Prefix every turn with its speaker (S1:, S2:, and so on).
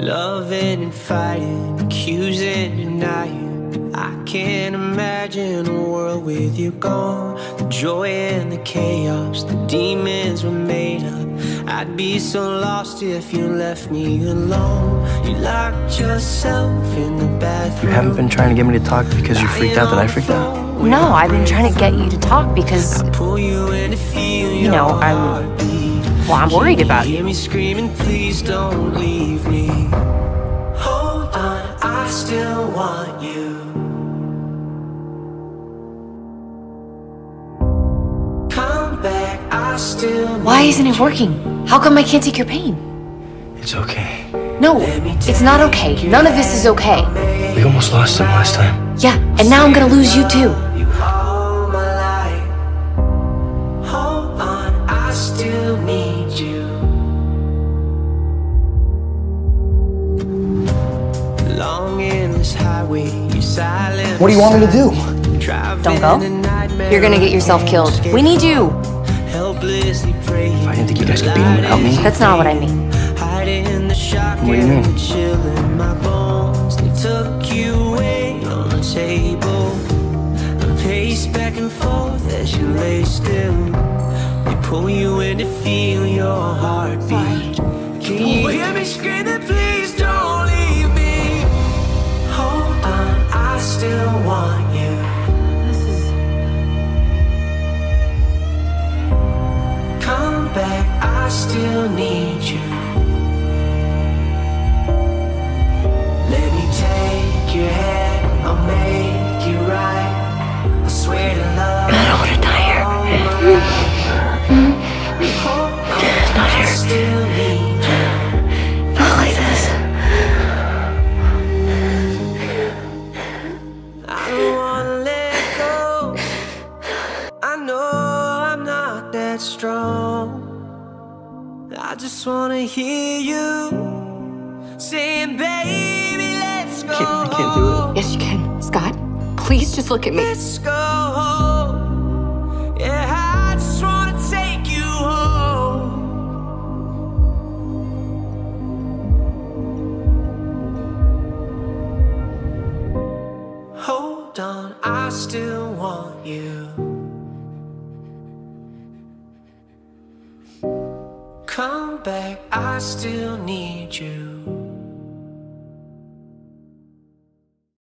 S1: Loving and fighting, accusing, denying. I can't imagine a world with you gone. The joy and the chaos, the demons were made up. I'd be so lost if you left me alone. You locked yourself in the bathroom.
S2: You haven't been trying to get me to talk because you freaked out that I freaked out?
S3: No, I've been trying to get you to talk because, you know, I'm worried about you.
S1: Hear me screaming, please don't leave me. Hold on, I still want you. Come back, I still need.
S3: Why isn't it working? How come I can't take your pain?
S2: It's okay.
S3: No, it's not okay. None of this is okay.
S2: We almost lost him last time.
S3: Yeah, and now I'm gonna lose you too.
S1: You all my life. Hold on, I still need you. Long endless highway, you silent.
S2: What do you want me to do?
S3: Don't go. You're gonna get yourself killed. We need you.
S1: Helplessly pray.
S2: I didn't think you guys could beat him without me.
S3: That's not what I mean.
S1: Hiding the shock
S2: What do you mean?
S1: and the chill in my bones. They took you away on the table. I pace back and forth as you lay still. They pull you in to feel your heartbeat. Can you hear me screaming, please don't leave me? Hold on, I still want you. Come back, I still need you. Let me take your hand, I'll make you right. I swear to love.
S3: I don't want to die here. Not
S1: I
S3: here.
S1: still need you.
S3: Not like this.
S1: I don't wanna let go. I know I'm not that strong. I just wanna hear you saying, baby, let's go.
S2: I can't do it.
S3: Yes, you can. Scott, please just look at me.
S1: Let's go home. Yeah, I just wanna take you home. Hold on, I still want you. Come back, I still need you.